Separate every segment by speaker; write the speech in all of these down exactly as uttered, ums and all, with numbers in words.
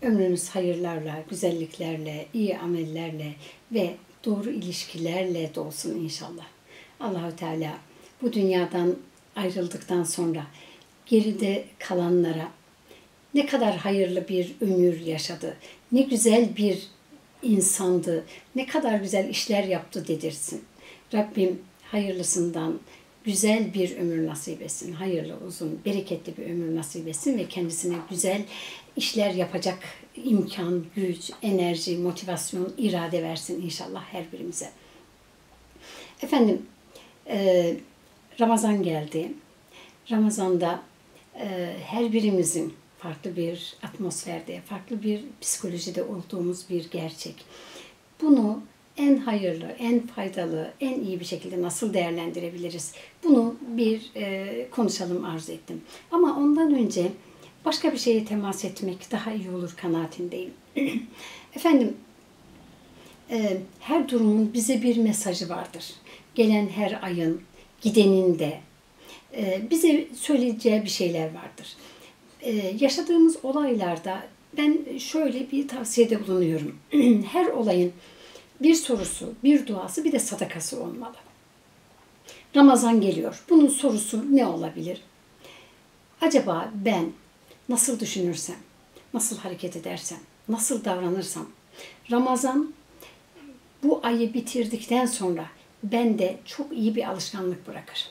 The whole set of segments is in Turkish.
Speaker 1: ömrünüz hayırlarla, güzelliklerle, iyi amellerle ve doğru ilişkilerle dolsun inşallah. Allahu Teala bu dünyadan ayrıldıktan sonra geride kalanlara ne kadar hayırlı bir ömür yaşadı, ne güzel bir insandı, ne kadar güzel işler yaptı dedirsin. Rabbim hayırlısından güzel bir ömür nasip etsin, hayırlı, uzun, bereketli bir ömür nasip etsin ve kendisine güzel işler yapacak imkan, güç, enerji, motivasyon, irade versin inşallah her birimize. Efendim, e, Ramazan geldi. Ramazan'da e, her birimizin farklı bir atmosferde, farklı bir psikolojide olduğumuz bir gerçek. Bunu en hayırlı, en faydalı, en iyi bir şekilde nasıl değerlendirebiliriz? Bunu bir e, konuşalım arzu ettim. Ama ondan önce başka bir şeye temas etmek daha iyi olur kanaatindeyim. Efendim, e, her durumun bize bir mesajı vardır. Gelen her ayın, gidenin de e, bize söyleyeceği bir şeyler vardır. E, yaşadığımız olaylarda ben şöyle bir tavsiyede bulunuyorum. Her olayın bir sorusu, bir duası, bir de sadakası olmalı. Ramazan geliyor. Bunun sorusu ne olabilir? Acaba ben nasıl düşünürsem, nasıl hareket edersem, nasıl davranırsam, Ramazan bu ayı bitirdikten sonra bende çok iyi bir alışkanlık bırakır.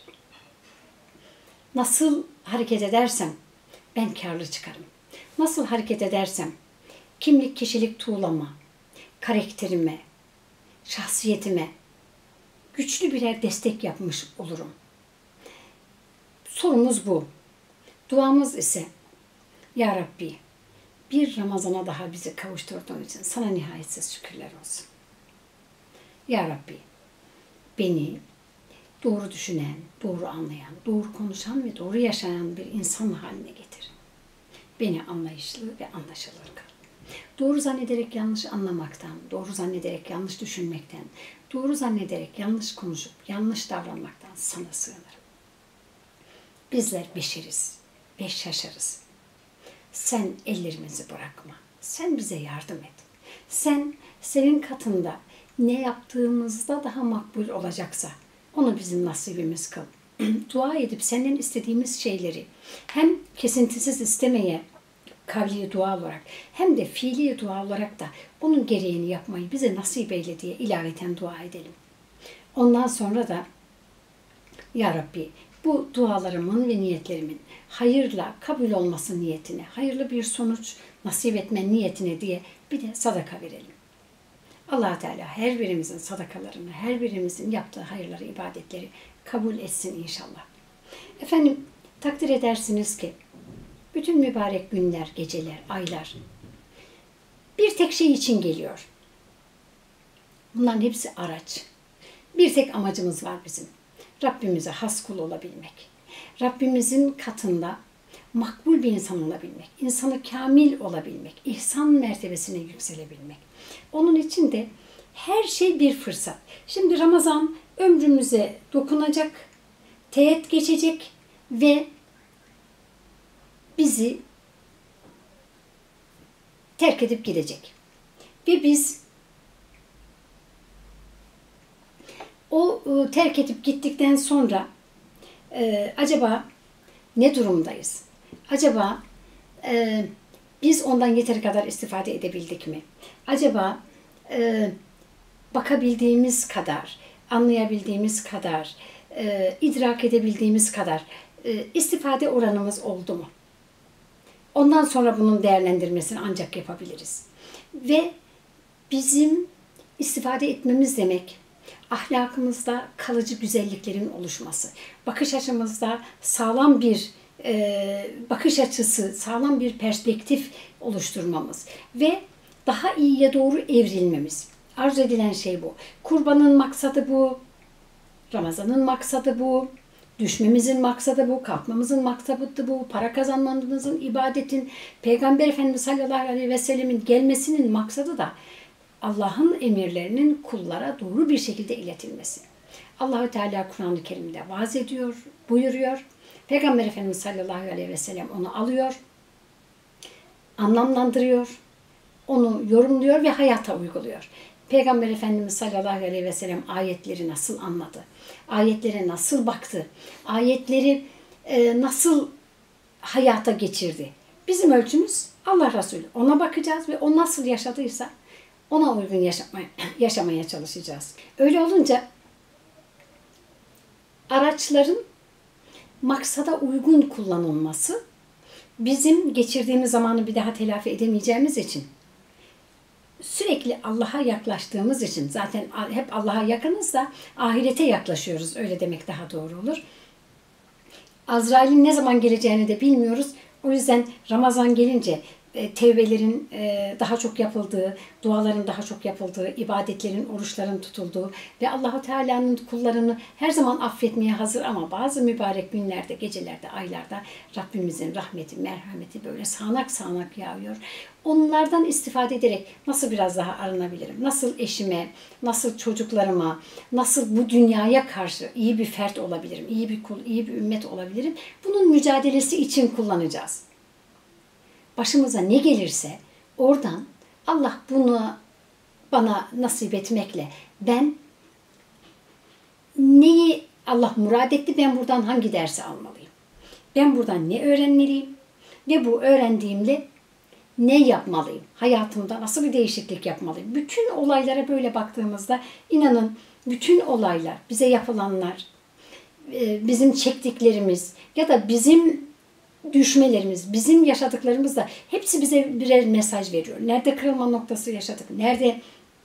Speaker 1: Nasıl hareket edersem ben kârlı çıkarım. Nasıl hareket edersem kimlik, kişilik tuğlama, karakterime, şahsiyetime güçlü birer destek yapmış olurum. Sorumuz bu. Duamız ise Ya Rabbi bir Ramazan'a daha bizi kavuşturduğun için sana nihayetsiz şükürler olsun. Ya Rabbi beni doğru düşünen, doğru anlayan, doğru konuşan ve doğru yaşayan bir insan haline getir. Beni anlayışlı ve anlaşılır kıl. Doğru zannederek yanlış anlamaktan, doğru zannederek yanlış düşünmekten, doğru zannederek yanlış konuşup yanlış davranmaktan sana sığınırım. Bizler beşeriz ve şaşarız. Sen ellerimizi bırakma. Sen bize yardım et. Sen senin katında ne yaptığımızda daha makbul olacaksa onu bizim nasibimiz kıl. Dua edip senden istediğimiz şeyleri hem kesintisiz istemeye kavli dua olarak hem de fiili dua olarak da onun gereğini yapmayı bize nasip eyle diye ilaveten dua edelim. Ondan sonra da Ya Rabbi bu dualarımın ve niyetlerimin hayırla kabul olması niyetine, hayırlı bir sonuç nasip etmen niyetine diye bir de sadaka verelim. Allah Teala her birimizin sadakalarını, her birimizin yaptığı hayırları, ibadetleri kabul etsin inşallah. Efendim takdir edersiniz ki bütün mübarek günler, geceler, aylar bir tek şey için geliyor. Bunların hepsi araç. Bir tek amacımız var bizim. Rabbimize has kul olabilmek. Rabbimizin katında makbul bir insan olabilmek. İnsanı kamil olabilmek. İhsan mertebesine yükselebilmek. Onun için de her şey bir fırsat. Şimdi Ramazan ömrümüze dokunacak, teğet geçecek ve bizi terk edip gidecek. Ve biz o e, terk edip gittikten sonra e, acaba ne durumdayız? Acaba e, biz ondan yeteri kadar istifade edebildik mi? Acaba e, bakabildiğimiz kadar, anlayabildiğimiz kadar, e, idrak edebildiğimiz kadar e, istifade oranımız oldu mu? Ondan sonra bunun değerlendirmesini ancak yapabiliriz. Ve bizim istifade etmemiz demek, ahlakımızda kalıcı güzelliklerin oluşması, bakış açımızda sağlam bir e, bakış açısı, sağlam bir perspektif oluşturmamız ve daha iyiye doğru evrilmemiz. Arzu edilen şey bu. Kurbanın maksadı bu, Ramazan'ın maksadı bu, düşmemizin maksadı bu, kalkmamızın maksadı bu, para kazanmamızın, ibadetin, Peygamber Efendimiz sallallahu aleyhi ve sellemin gelmesinin maksadı da Allah'ın emirlerinin kullara doğru bir şekilde iletilmesi. Allahü Teala Kur'an-ı Kerim'de vaaz ediyor, buyuruyor. Peygamber Efendimiz sallallahu aleyhi ve sellem onu alıyor, anlamlandırıyor, onu yorumluyor ve hayata uyguluyor. Peygamber Efendimiz sallallahu aleyhi ve sellem ayetleri nasıl anladı? Ayetlere nasıl baktı? Ayetleri e, nasıl hayata geçirdi? Bizim ölçümüz Allah Resulü. Ona bakacağız ve o nasıl yaşadıysa ona uygun yaşamaya, yaşamaya çalışacağız. Öyle olunca araçların maksada uygun kullanılması bizim geçirdiğimiz zamanı bir daha telafi edemeyeceğimiz için, sürekli Allah'a yaklaştığımız için, zaten hep Allah'a yakınız da ahirete yaklaşıyoruz, öyle demek daha doğru olur. Azrail'in ne zaman geleceğini de bilmiyoruz. O yüzden Ramazan gelince e, tevbelerin e, daha çok yapıldığı, duaların daha çok yapıldığı, ibadetlerin, oruçların tutulduğu ve Allah-u Teala'nın kullarını her zaman affetmeye hazır ama bazı mübarek günlerde, gecelerde, aylarda Rabbimizin rahmeti, merhameti böyle sağanak sağanak yağıyor. Onlardan istifade ederek nasıl biraz daha arınabilirim? Nasıl eşime, nasıl çocuklarıma, nasıl bu dünyaya karşı iyi bir fert olabilirim, iyi bir kul, iyi bir ümmet olabilirim? Bunun mücadelesi için kullanacağız. Başımıza ne gelirse oradan Allah bunu bana nasip etmekle ben neyi Allah murad etti, ben buradan hangi dersi almalıyım? Ben buradan ne öğrenmeliyim? Ve bu öğrendiğimle ne yapmalıyım? Hayatımda nasıl bir değişiklik yapmalıyım? Bütün olaylara böyle baktığımızda inanın bütün olaylar, bize yapılanlar, bizim çektiklerimiz ya da bizim düşmelerimiz, bizim yaşadıklarımız da hepsi bize birer mesaj veriyor. Nerede kırılma noktası yaşadık, nerede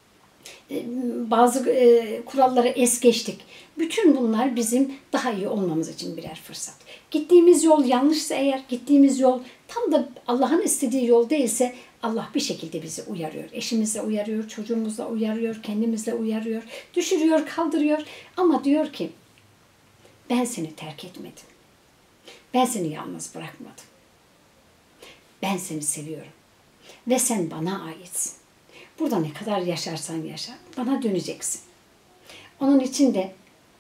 Speaker 1: bazı kuralları es geçtik. Bütün bunlar bizim daha iyi olmamız için birer fırsat. Gittiğimiz yol yanlışsa eğer, gittiğimiz yol tam da Allah'ın istediği yol değilse Allah bir şekilde bizi uyarıyor. Eşimizle uyarıyor, çocuğumuzla uyarıyor, kendimizle uyarıyor, düşürüyor, kaldırıyor. Ama diyor ki ben seni terk etmedim. Ben seni yalnız bırakmadım. Ben seni seviyorum. Ve sen bana aitsin. Burada ne kadar yaşarsan yaşa, bana döneceksin. Onun için de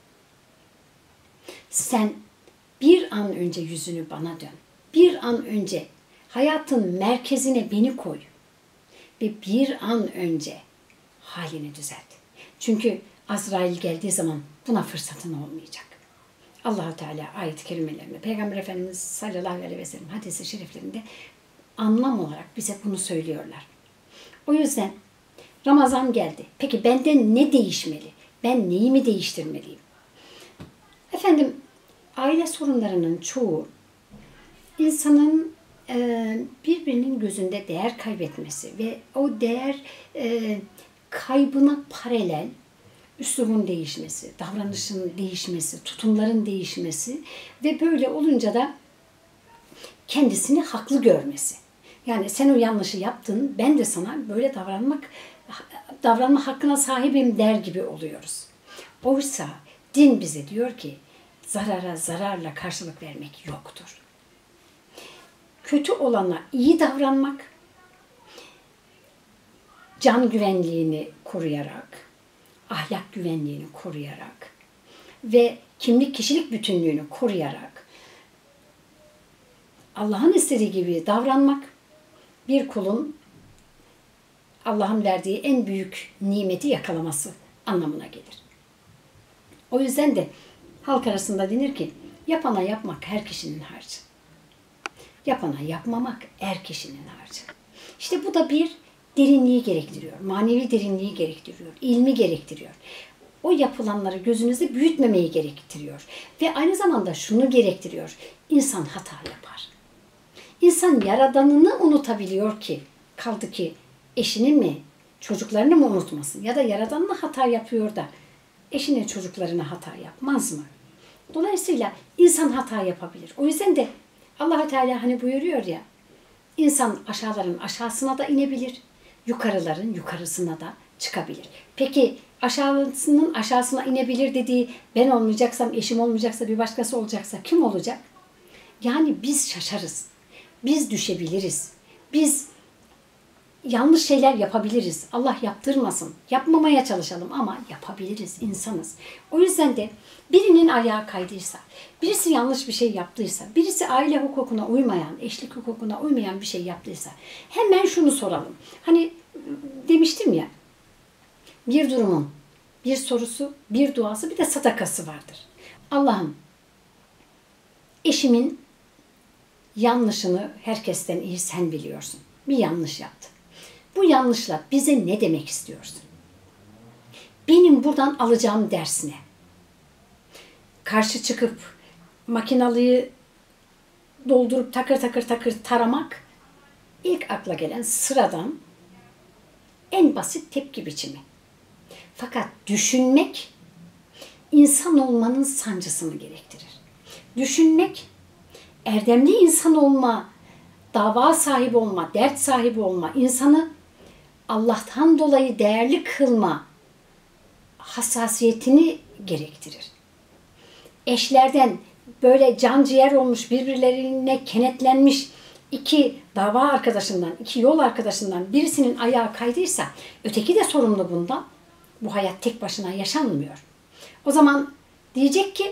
Speaker 1: sen bir an önce yüzünü bana dön. Bir an önce hayatın merkezine beni koy. Ve bir an önce halini düzelt. Çünkü Azrail geldiği zaman buna fırsatın olmayacak. Allah-u Teala ayet-i kerimelerinde, Peygamber Efendimiz sallallahu aleyhi ve sellem hadis-i şeriflerinde anlam olarak bize bunu söylüyorlar. O yüzden Ramazan geldi. Peki benden ne değişmeli? Ben neyimi değiştirmeliyim? Efendim, aile sorunlarının çoğu insanın e, birbirinin gözünde değer kaybetmesi ve o değer e, kaybına paralel üslubun değişmesi, davranışın değişmesi, tutumların değişmesi ve böyle olunca da kendisini haklı görmesi. Yani sen o yanlışı yaptın, ben de sana böyle davranmak, davranma hakkına sahibim der gibi oluyoruz. Oysa din bize diyor ki zarara zararla karşılık vermek yoktur. Kötü olana iyi davranmak, can güvenliğini koruyarak, ahlak güvenliğini koruyarak ve kimlik kişilik bütünlüğünü koruyarak Allah'ın istediği gibi davranmak bir kulun Allah'ın verdiği en büyük nimeti yakalaması anlamına gelir. O yüzden de halk arasında denir ki yapana yapmak her kişinin harcı. Yapana yapmamak er kişinin harcı. İşte bu da bir derinliği gerektiriyor, manevi derinliği gerektiriyor, ilmi gerektiriyor. O yapılanları gözünüzde büyütmemeyi gerektiriyor. Ve aynı zamanda şunu gerektiriyor, insan hata yapar. İnsan yaradanını unutabiliyor ki, kaldı ki eşini mi, çocuklarını mı unutmasın? Ya da yaradanını hata yapıyor da eşine, çocuklarına hata yapmaz mı? Dolayısıyla insan hata yapabilir. O yüzden de Allah-u Teala hani buyuruyor ya, insan aşağıların aşağısına da inebilir, yukarıların yukarısına da çıkabilir. Peki aşağısının aşağısına inebilir dediği ben olmayacaksam, eşim olmayacaksa, bir başkası olacaksa kim olacak? Yani biz şaşarız. Biz düşebiliriz. Biz yanlış şeyler yapabiliriz. Allah yaptırmasın. Yapmamaya çalışalım ama yapabiliriz, insanız. O yüzden de birinin ayağı kaydıysa, birisi yanlış bir şey yaptıysa, birisi aile hukukuna uymayan, eşlik hukukuna uymayan bir şey yaptıysa hemen şunu soralım. Hani demiştim ya, bir durumun bir sorusu, bir duası, bir de sadakası vardır. Allah'ım, eşimin yanlışını herkesten iyi sen biliyorsun. Bir yanlış yaptı. Bu yanlışla bize ne demek istiyorsun? Benim buradan alacağım ders ne? Karşı çıkıp makinalıyı doldurup takır takır takır taramak ilk akla gelen sıradan en basit tepki biçimi. Fakat düşünmek insan olmanın sancısını gerektirir. Düşünmek erdemli insan olma, dava sahibi olma, dert sahibi olma, insanı Allah'tan dolayı değerli kılma hassasiyetini gerektirir. Eşlerden böyle can ciğer olmuş, birbirlerine kenetlenmiş iki dava arkadaşından, iki yol arkadaşından birisinin ayağı kaydıysa öteki de sorumlu bundan. Bu hayat tek başına yaşanmıyor. O zaman diyecek ki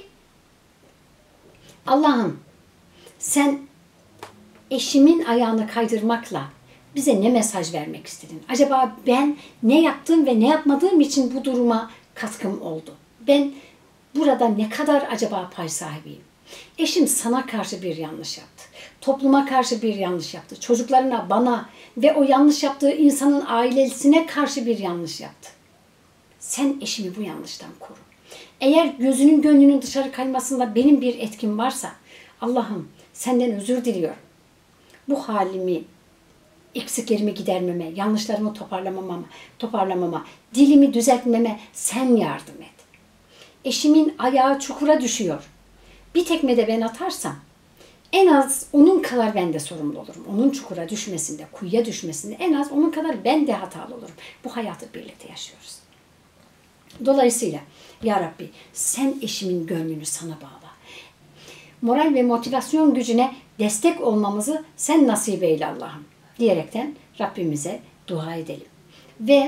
Speaker 1: Allah'ım sen eşimin ayağını kaydırmakla bize ne mesaj vermek istedin? Acaba ben ne yaptığım ve ne yapmadığım için bu duruma katkım oldu? Ben burada ne kadar acaba pay sahibiyim? Eşim sana karşı bir yanlış yaptı. Topluma karşı bir yanlış yaptı. Çocuklarına, bana ve o yanlış yaptığı insanın ailesine karşı bir yanlış yaptı. Sen eşimi bu yanlıştan koru. Eğer gözünün gönlünün dışarı kaymasında benim bir etkim varsa Allah'ım senden özür diliyorum. Bu halimi, eksiklerimi gidermeme, yanlışlarımı toparlamama, toparlamama, dilimi düzeltmeme sen yardım et. Eşimin ayağı çukura düşüyor. Bir tekme de ben atarsam en az onun kadar ben de sorumlu olurum. Onun çukura düşmesinde, kuyuya düşmesinde en az onun kadar ben de hatalı olurum. Bu hayatı birlikte yaşıyoruz. Dolayısıyla Ya Rabbi sen eşimin gönlünü sana bağla. Moral ve motivasyon gücüne destek olmamızı sen nasip eyle Allah'ım diyerekten Rabbimize dua edelim. Ve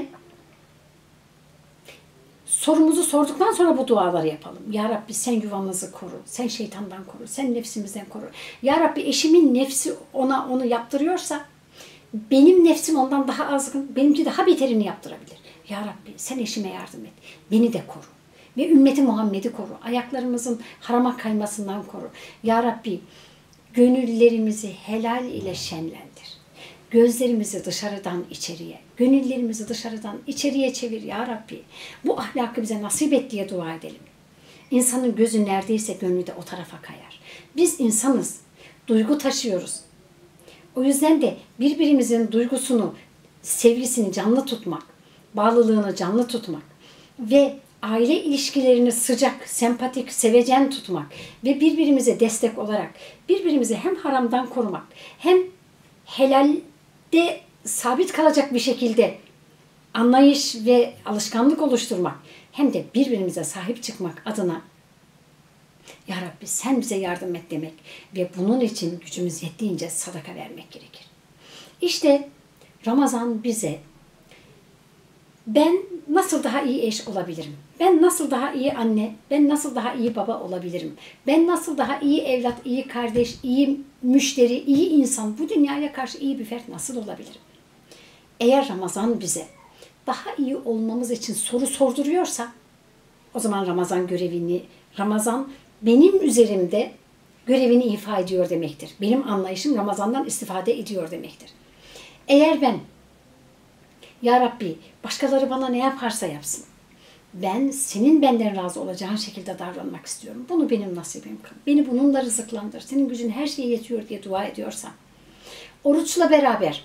Speaker 1: sorumuzu sorduktan sonra bu duaları yapalım. Ya Rabbi sen yuvamızı koru, sen şeytandan koru, sen nefsimizden koru. Ya Rabbi eşimin nefsi ona onu yaptırıyorsa benim nefsim ondan daha azgın, benimki daha beterini yaptırabilir. Ya Rabbi sen eşime yardım et, beni de koru. Ve ümmeti Muhammed'i koru. Ayaklarımızın harama kaymasından koru. Ya Rabbi gönüllerimizi helal ile şenlendir. Gözlerimizi dışarıdan içeriye, gönüllerimizi dışarıdan içeriye çevir Ya Rabbi. Bu ahlakı bize nasip et diye dua edelim. İnsanın gözü neredeyse gönlü de o tarafa kayar. Biz insanız, duygu taşıyoruz. O yüzden de birbirimizin duygusunu, sevgisini canlı tutmak, bağlılığını canlı tutmak ve aile ilişkilerini sıcak, sempatik, sevecen tutmak ve birbirimize destek olarak birbirimizi hem haramdan korumak hem helalde sabit kalacak bir şekilde anlayış ve alışkanlık oluşturmak hem de birbirimize sahip çıkmak adına Ya Rabbi sen bize yardım et demek ve bunun için gücümüz yettiğince sadaka vermek gerekir. İşte Ramazan bize ben nasıl daha iyi eş olabilirim? Ben nasıl daha iyi anne? Ben nasıl daha iyi baba olabilirim? Ben nasıl daha iyi evlat, iyi kardeş, iyi müşteri, iyi insan, bu dünyaya karşı iyi bir fert nasıl olabilirim? Eğer Ramazan bize daha iyi olmamız için soru sorduruyorsa o zaman Ramazan görevini, Ramazan benim üzerimde görevini ifa ediyor demektir. Benim anlayışım Ramazan'dan istifade ediyor demektir. Eğer ben Ya Rabbi başkaları bana ne yaparsa yapsın. Ben senin benden razı olacağın şekilde davranmak istiyorum. Bunu benim nasibim kıl. Beni bununla rızıklandır. Senin gücün her şeye yetiyor diye dua ediyorsam. Oruçla beraber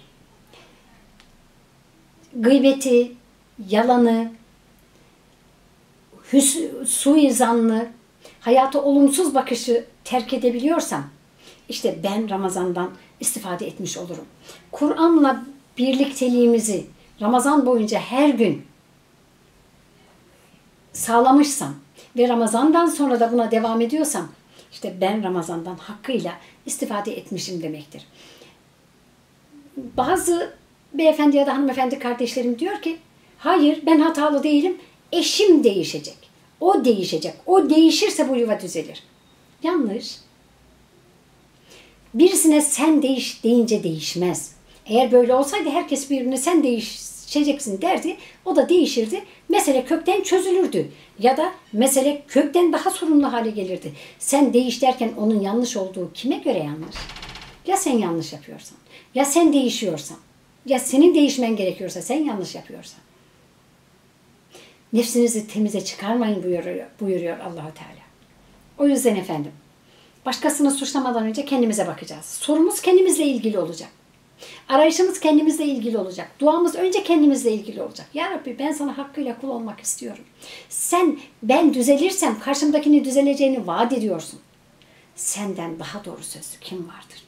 Speaker 1: gıybeti, yalanı, hüs- suizanlı, hayata olumsuz bakışı terk edebiliyorsam işte ben Ramazan'dan istifade etmiş olurum. Kur'an'la birlikteliğimizi Ramazan boyunca her gün sağlamışsam ve Ramazan'dan sonra da buna devam ediyorsam işte ben Ramazan'dan hakkıyla istifade etmişim demektir. Bazı beyefendi ya da hanımefendi kardeşlerim diyor ki hayır ben hatalı değilim, eşim değişecek. O değişecek. O değişirse bu yuva düzelir. Yanlış. Birisine sen değiş deyince değişmez. Eğer böyle olsaydı herkes birbirine sen değişeceksin derdi. O da değişirdi. Mesele kökten çözülürdü. Ya da mesele kökten daha sorunlu hale gelirdi. Sen değiş derken onun yanlış olduğu kime göre yanlış? Ya sen yanlış yapıyorsan, ya sen değişiyorsan, ya senin değişmen gerekiyorsa, sen yanlış yapıyorsan. Nefsinizi temize çıkarmayın buyuruyor, buyuruyor Allah-u Teala. O yüzden efendim, başkasını suçlamadan önce kendimize bakacağız. Sorumuz kendimizle ilgili olacak. Arayışımız kendimizle ilgili olacak. Duamız önce kendimizle ilgili olacak. Ya Rabbi ben sana hakkıyla kul olmak istiyorum. Sen ben düzelirsem karşımdakini düzeleceğini vaat ediyorsun. Senden daha doğru sözlü kim vardır?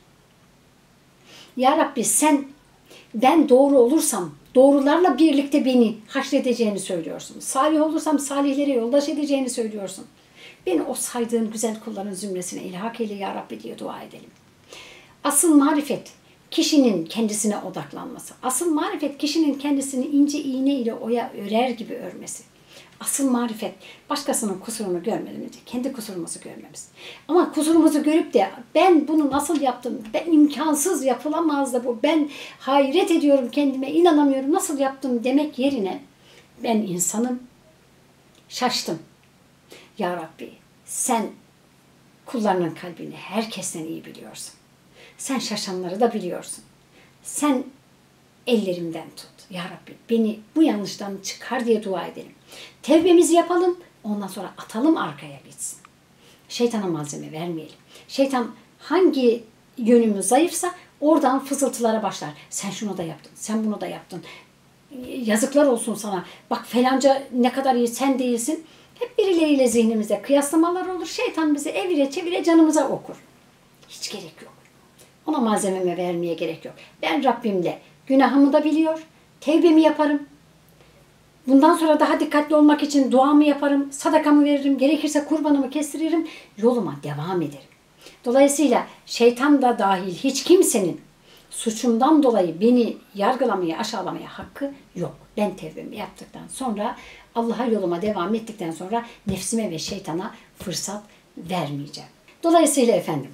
Speaker 1: Ya Rabbi sen ben doğru olursam doğrularla birlikte beni haşredeceğini söylüyorsun. Salih olursam salihlere yoldaş edeceğini söylüyorsun. Beni o saydığın güzel kulların zümresine ilhak eyle ya Rabbi diye dua edelim. Asıl marifet kişinin kendisine odaklanması. Asıl marifet kişinin kendisini ince iğne ile oya örer gibi örmesi. Asıl marifet başkasının kusurunu görmeden önce kendi kusurumuzu görmemiz. Ama kusurumuzu görüp de ben bunu nasıl yaptım, ben imkansız yapılamaz da bu, ben hayret ediyorum kendime, inanamıyorum nasıl yaptım demek yerine ben insanım, şaştım. Ya Rabbi sen kullarının kalbini herkesten iyi biliyorsun. Sen şaşanları da biliyorsun. Sen ellerimden tut. Ya Rabbi beni bu yanlıştan çıkar diye dua edelim. Tevbemizi yapalım. Ondan sonra atalım arkaya gitsin. Şeytana malzeme vermeyelim. Şeytan hangi yönümüz zayıfsa oradan fısıltılara başlar. Sen şunu da yaptın. Sen bunu da yaptın. Yazıklar olsun sana. Bak falanca ne kadar iyi sen değilsin. Hep birileriyle zihnimizde kıyaslamalar olur. Şeytan bizi evire çevire canımıza okur. Hiç gerek yok. Ona malzememe vermeye gerek yok. Ben Rabbimle günahımı da biliyor. Tevbemi yaparım. Bundan sonra daha dikkatli olmak için duamı yaparım. Sadakamı veririm. Gerekirse kurbanımı kestiririm. Yoluma devam ederim. Dolayısıyla şeytan da dahil hiç kimsenin suçumdan dolayı beni yargılamaya, aşağılamaya hakkı yok. Ben tevbemi yaptıktan sonra Allah'a yoluma devam ettikten sonra nefsime ve şeytana fırsat vermeyeceğim. Dolayısıyla efendim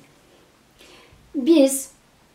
Speaker 1: biz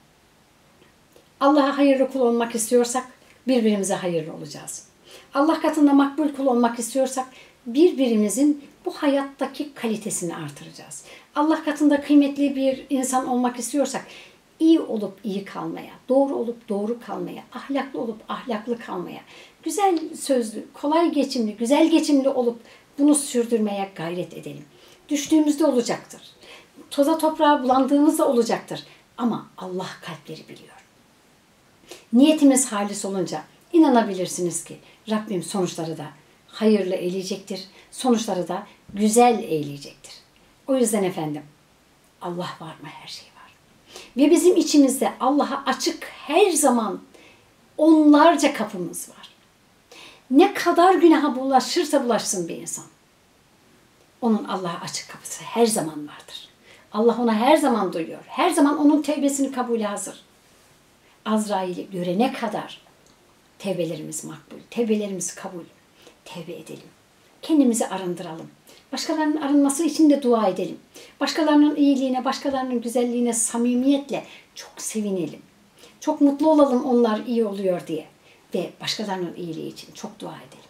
Speaker 1: Allah'a hayırlı kul olmak istiyorsak birbirimize hayırlı olacağız. Allah katında makbul kul olmak istiyorsak birbirimizin bu hayattaki kalitesini artıracağız. Allah katında kıymetli bir insan olmak istiyorsak iyi olup iyi kalmaya, doğru olup doğru kalmaya, ahlaklı olup ahlaklı kalmaya, güzel sözlü, kolay geçimli, güzel geçimli olup bunu sürdürmeye gayret edelim. Düştüğümüzde olacaktır. Toza toprağa bulandığımızda olacaktır. Ama Allah kalpleri biliyor. Niyetimiz halis olunca inanabilirsiniz ki Rabbim sonuçları da hayırlı eyleyecektir. Sonuçları da güzel eyleyecektir. O yüzden efendim Allah var mı? Her şey var. Ve bizim içimizde Allah'a açık her zaman onlarca kapımız var. Ne kadar günaha bulaşırsa bulaşsın bir insan. Onun Allah'a açık kapısı her zaman vardır. Allah ona her zaman duyuyor. Her zaman onun tevbesini kabule hazır. Azrail'i görene kadar tevbelerimiz makbul, tevbelerimiz kabul. Tevbe edelim. Kendimizi arındıralım. Başkalarının arınması için de dua edelim. Başkalarının iyiliğine, başkalarının güzelliğine samimiyetle çok sevinelim. Çok mutlu olalım onlar iyi oluyor diye. Ve başkalarının iyiliği için çok dua edelim.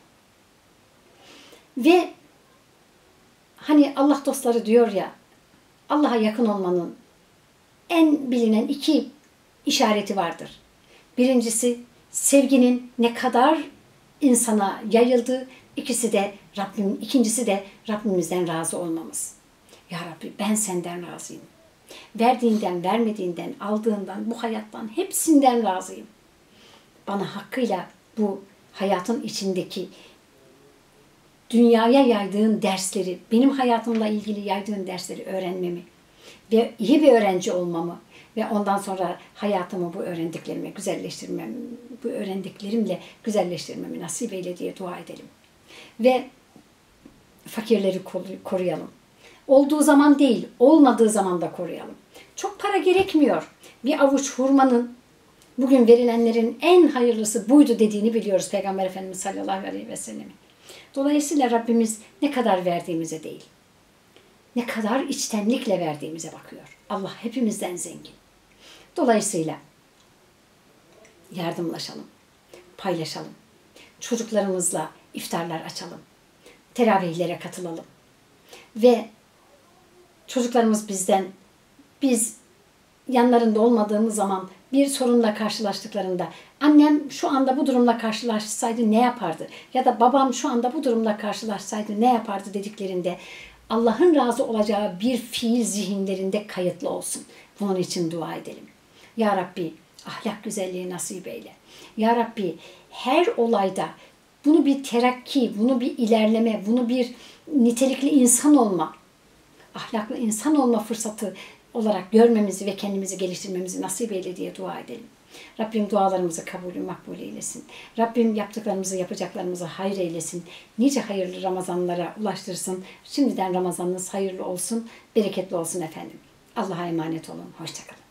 Speaker 1: Ve hani Allah dostları diyor ya, Allah'a yakın olmanın en bilinen iki işareti vardır. Birincisi sevginin ne kadar insana yayıldığı, ikisi de Rabbim, ikincisi de Rabbimizden razı olmamız. Ya Rabbi ben senden razıyım. Verdiğinden, vermediğinden, aldığından, bu hayattan hepsinden razıyım. Bana hakkıyla bu hayatın içindeki dünyaya yaydığın dersleri, benim hayatımla ilgili yaydığın dersleri öğrenmemi ve iyi bir öğrenci olmamı ve ondan sonra hayatımı bu öğrendiklerime güzelleştirmem, bu öğrendiklerimle güzelleştirmemi nasip eyle diye dua edelim. Ve fakirleri koruyalım. Olduğu zaman değil, olmadığı zaman da koruyalım. Çok para gerekmiyor. Bir avuç hurmanın Bugün verilenlerin en hayırlısı buydu dediğini biliyoruz Peygamber Efendimiz sallallahu aleyhi ve sellem'in. Dolayısıyla Rabbimiz ne kadar verdiğimize değil, ne kadar içtenlikle verdiğimize bakıyor. Allah hepimizden zengin. Dolayısıyla yardımlaşalım, paylaşalım. Çocuklarımızla iftarlar açalım. Teravihlere katılalım. Ve çocuklarımız bizden, biz yanlarında olmadığımız zaman bir sorunla karşılaştıklarında annem şu anda bu durumla karşılaşsaydı ne yapardı? Ya da babam şu anda bu durumla karşılaşsaydı ne yapardı dediklerinde Allah'ın razı olacağı bir fiil zihinlerinde kayıtlı olsun. Bunun için dua edelim. Ya Rabbi ahlak güzelliği nasip eyle. Ya Rabbi her olayda bunu bir terakki, bunu bir ilerleme, bunu bir nitelikli insan olma, ahlaklı insan olma fırsatı olarak görmemizi ve kendimizi geliştirmemizi nasip eyle diye dua edelim. Rabbim dualarımızı kabulü makbul eylesin. Rabbim yaptıklarımızı, yapacaklarımızı hayır eylesin. Nice hayırlı Ramazanlara ulaştırsın. Şimdiden Ramazanınız hayırlı olsun, bereketli olsun efendim. Allah'a emanet olun. Hoşça kalın.